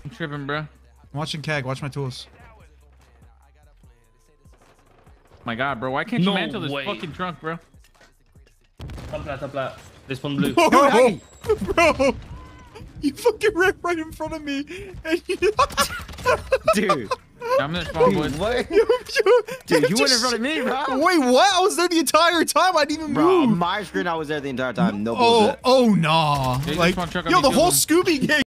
I'm tripping, bro. I'm watching Keg. Watch my tools. My God, bro. Why can't you No mantle this way. fucking trunk, bro? Top left. This one blue. Bro, bro, you fucking ran right in front of me. And you... Dude. I'm gonna spawn, boys. What? Dude, Dude, you went in front of me, bro. Wait, what? I was there the entire time. I didn't even Bro, move. on my screen, I was there the entire time. No Oh, bullshit. oh, nah. Yeah, Like, just one truck on yo, me, the kill whole them. Scooby gang.